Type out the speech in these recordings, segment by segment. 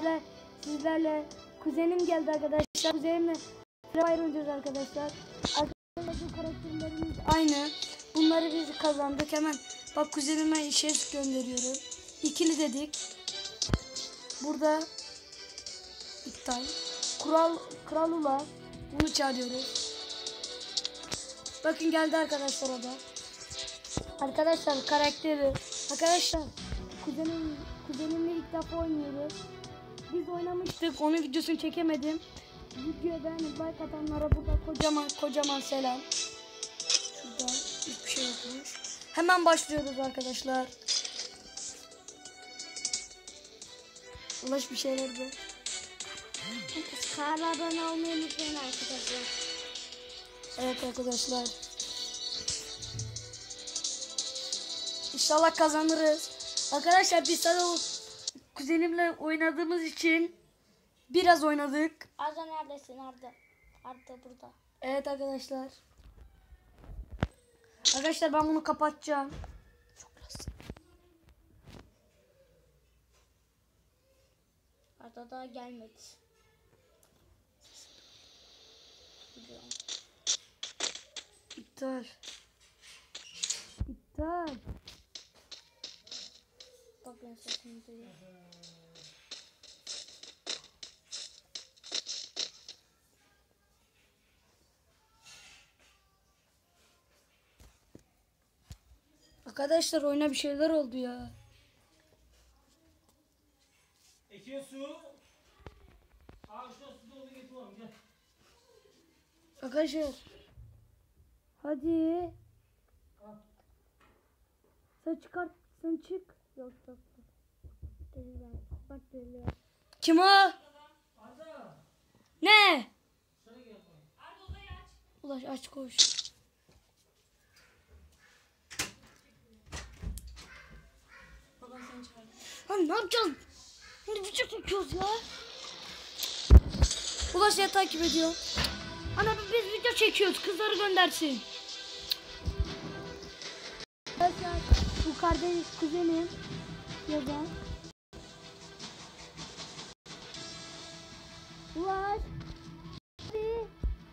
sizlerle kuzenim geldi arkadaşlar. Kuzenimle Free Fire oynayacağız arkadaşlar. Arkadaşlar bu karakterlerimiz aynı. Bunları biz kazandık. Hemen bak kuzenime işe gönderiyorum. İkili dedik. Burada iptal. Kral Ula. Bunu çağırıyoruz. Bakın geldi arkadaşlar o da. Arkadaşlar karakteri. Arkadaşlar kuzenimle ilk defa oynuyoruz. Biz oynamıştık. Onun videosunu çekemedim. Videoya beğenip like atanlara burada kocaman selam. Şurada hiçbir şey yokmuş. Hemen başlıyoruz arkadaşlar. Ulaş bir şeyler de. Kanala abone olmayı unutmayın arkadaşlar. Evet arkadaşlar. İnşallah kazanırız. Arkadaşlar biz sana kuzenimle oynadığımız için biraz oynadık. Arda neredesin Arda? Arda burada. Evet arkadaşlar. Arkadaşlar ben bunu kapatacağım. Çok biraz. Arda daha gelmedi. İptal. Bak ben sesini duyuyorum. Arkadaşlar oyuna bir şeyler oldu ya. Ekiye su. Ağaçta su dolu getir oğlum gel. Arkadaşlar. Hadi. Sen çık. Yok. Geliyor. Bak geliyor. Kim o? Arda. Ne? Şöyle gel. Arda odayı aç. Ulaş aç koş. Baban seni çağırdı. Lan ne yapacağız? Şimdi video çekiyoruz ya. Ulaş ya takip ediyor. Ana biz video çekiyoruz. Kızları göndersin. Arkadaşlar bu kardeş kuzenim yazan. Ulaş. Hadi.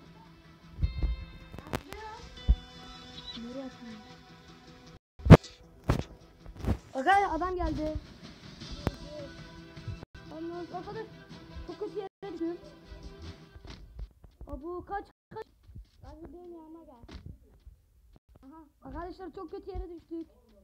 Nereye atayım? Arkadaşlar adam geldi. Arkadaş çok kötü yere düştüm. Abu kaç. Arda benim yanıma gel. Aha. Arkadaşlar çok kötü yere düştük.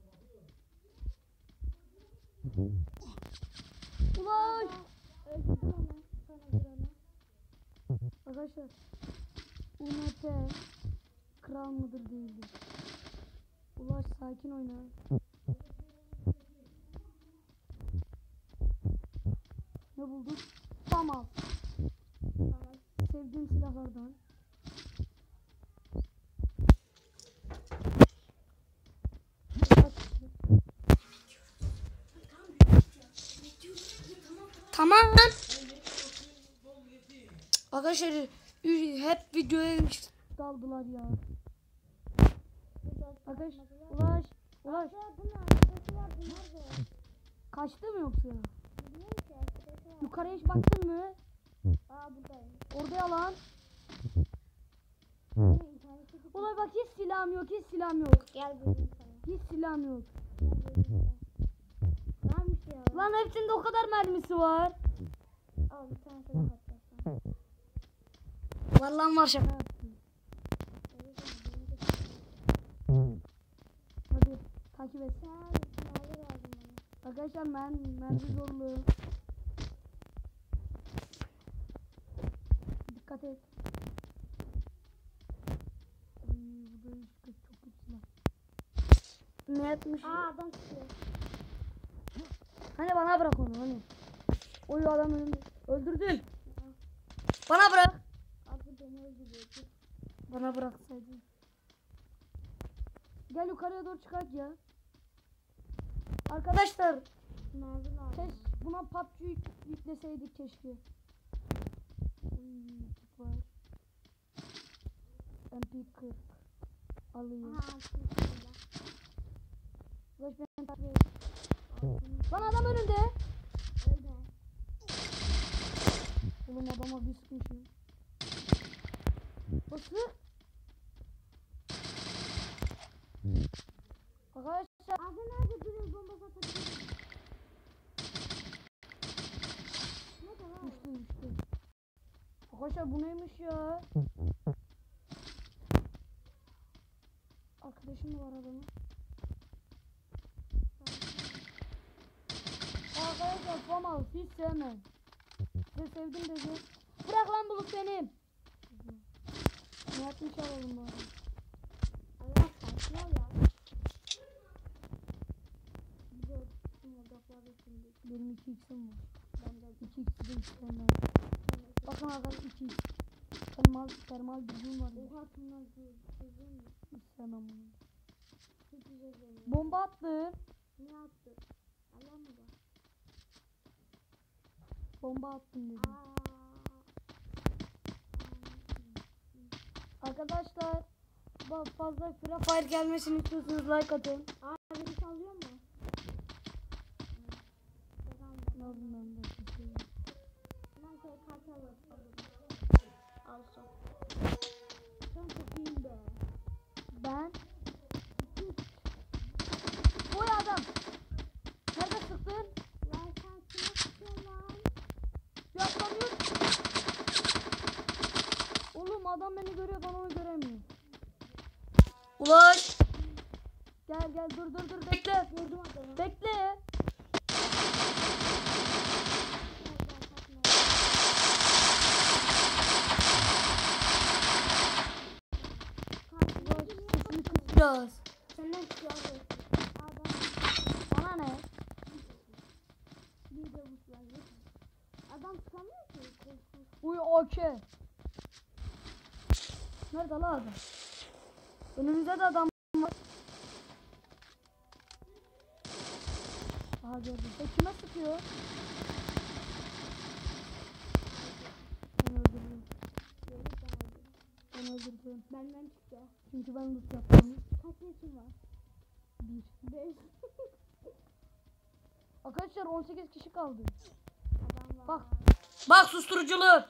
Ulaş. Öldürdüm onu. Sana buranı. Arkadaşlar UMP kral mıdır değildir. Ulaş sakin oyna. Ne bulduk? Tamam. Sevdiğim silahlardan. Tamam. Arkadaşlar hep videoya daldılar ya. Arkadaşlar Ulaş. Arda bunun arkadaşı vardı. Nerede? Kaçtı mı yoksa? Bilmiyorum ki arkadaşı var. Yukarıya hiç baktın mı? Buradayım. Orada yalan. Benim internete git. Ulaş bak hiç silahım yok. Gel bulayım sana. Hiç silahım yok. Gel bulayım sana. Varmış ya. Lan hepsinde o kadar mermisi var. Al bir tane silah atacağım. Vallahi var şaka yaptım. Hadi takip et. Silahlar lazım bana. Arkadaşlar mermi zorlu. Dikkat et. Oy bu da çok kötü silah. Ne yapmış? Adam çıkıyor. Hani bana bırak onu hani. Oy adam önümde. Öldürdün. Bana bırak. Abi beni öldürüyor. Bana bıraksaydın. Gel yukarıya doğru çıkart ya. Arkadaşlar Mermi lazım. buna PUBG yükleseydik keşke. Tip var. MP40 alayım. Aha altın. Boş ben takip et. Lan adam önünde. Öldü. Oğlum adama bir sıkmışım. Bası. Arkadaşlar. Abi nerede duruyor bomba satabilirim. Ne kadar? Düştü. Arkadaşlar bu neymiş ya? Arkadaşım mı var adamın? Arkadaşlar Famal hiç sevmem. Size sevdim dedi. Bırak lan bulut benim. Ne yapmış alalım bari. Allah sakin ol ya. Güzel. Modaklarda şimdi. Benim 2x'im var. Ben de 2x'i de istemem. Bakın arkadaşlar 2x. Termal düzgün var. oha bunlar güzel mi? İstemem bunu. Hiç güzel değil. Bomba attı. Ne yaptı? Allah mı var? Bomba attım dedim. Arkadaşlar fazla Free Fire gelmesini istiyorsanız like atın. Abi bir sallıyor mu? Ne oldu ben de? Ben şey kartal alırım. Al son. Sen çok iyiyim be. Ben Oy adam. Nerede sıktın? Lan sen kime sıkıyorsun lan? Yaklanıyor. Oğlum adam beni görüyor, ben onu göremiyorum. Ulaş. Gel dur bekle. Gördüm adamı. Bekle. Ulaş sesini kıs biraz. Senden çıkıyor abi. Adam Bana ne? bir de buslanıyor. Adam çıkamıyor ki. Korkunç. Uy okey. Nerede la adam? Önümüzde de adam var. Aha gördüm. Kime sıkıyor? Ben öldürdüm. Ben öldürdüm. Benden çıktı. Çünkü ben loot yaptım. Kaç yaşın var? 1. 5. Arkadaşlar 18 kişi kaldı. Adam var. Bak. Bak susturuculu.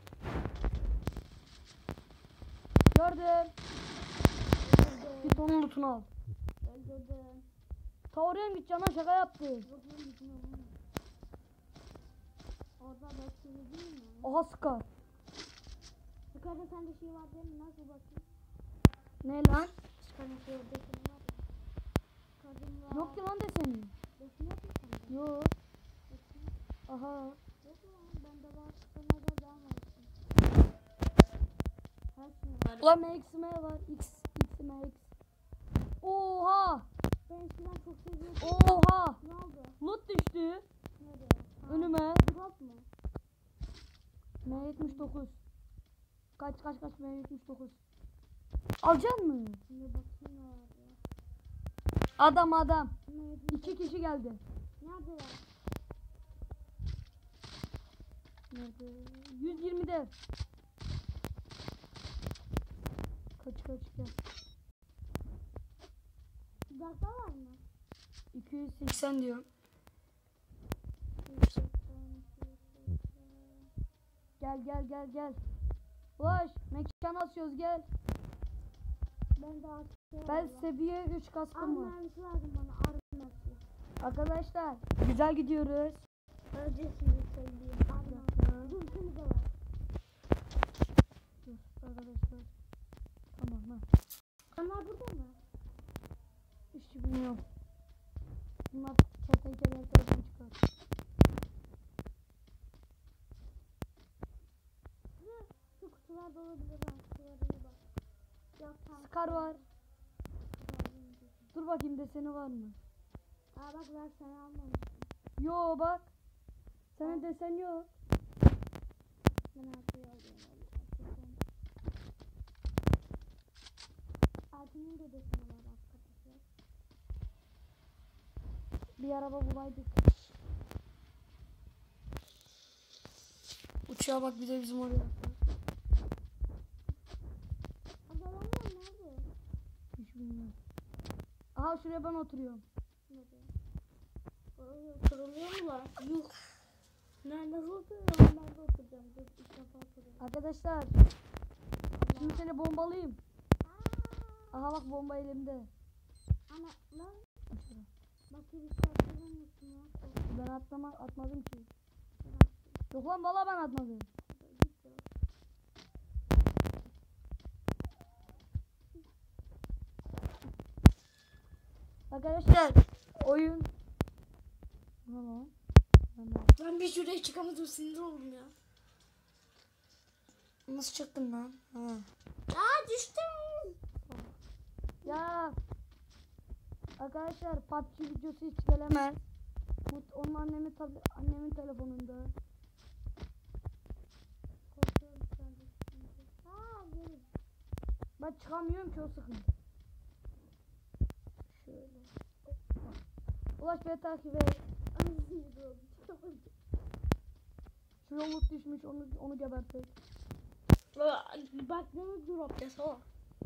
Gördüm. Git onun lootunu al. Öldürdüm. Ta oraya mı gideceksin lan, şaka yaptı. Bakıyorum gitmiyorum. Orada bekliyor değil mi? Aha Scar. Yukarıda sende şey var değil mi? Nasıl bakayım? Ne lan? Çıkarın şey orada senin var ya. Kadın var. Yok ki lan deseni. Resim yok mu sende? Yok. Resim Aha. yok mu lan? Bende var. Sana da daha var. Her şey var. Ulan MXM var. XMX. Oha. Ben eskiden çok seviyordum. Oha. Ne oldu? Loot düştü. Nerede? Önüme. Drop mu? M79. Kaç M79. Alacak mı? Şimdi bakayım ne var ya. Adam. Ne 2 kişi geldi. Nerede? Nerede? 120'de. Kaç gel. Uzakta var mı? 280 diyor. Gel. Ulaş mekan asıyoruz gel. Ben daha Ben seviye 3 kaskım var. mermisi lazım bana. Arı mermisi. Arkadaşlar güzel gidiyoruz. Önce sizi söyleyeyim. Arı dur seni de var. Dur arkadaşlar. Tamam ha. Onlar burada mı? Hiç bilmiyorum. Bunlar kertenkeleler tarafından çıkar. Şu kutularda olabilir ha. Kutulara iyi bak. Yok tamam. Scar var. Dur bakayım deseni var mı? Aa bak ben seni almamıştım. Yo bak. Senin desen yok. Ben artık alıyorum. Altının da deseni var arkadaşlar. Bir araba bulaydık. Uçağa bak bir de bizim oraya. Adamlar nerede? Hiç bilmiyorum. Aha şuraya ben oturuyorum. Nerede? Kırılıyor mu lan? Yuh. Nasıl oturuyorum? Nerede oturacağım? Dur ilk defa oturuyorum. Arkadaşlar şimdi seni bombalayayım. Aha bak bomba elimde. Ana lan. Bak bir şey hatırlamıyorsun ya. Ben atmadım ki. Yok lan valla ben atmadım. Arkadaşlar oyun. Tamam. Ben bir şuraya çıkamadım, sinir oldum ya. Nasıl çıktın lan? Ha. Aa düştüm. Ya arkadaşlar PUBG videosu hiç gelemez. Onun annemin telefonunda. Korkuyorum şu anda. Aa gelin. Ben çıkamıyorum ki o sıkıntı. Şöyle. Ulaş beni takip et. Ay sinir oldum. Çıkamadım. Şu yoluk düşmüş onu gebertek. Bak ne drop ya o.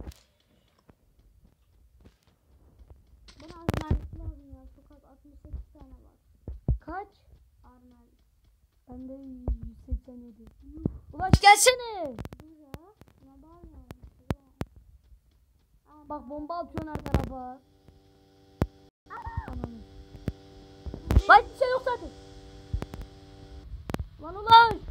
Bana armerlik lazım ya. Çok az 68 tane var. Kaç? Armerlik. Bende 187. Ulaş gelsene. Dur ya. Ne bağırıyorsun? Bak bomba atıyorsun her tarafa. Ananı. Bak bir şey yok zaten. Lan Ulaş.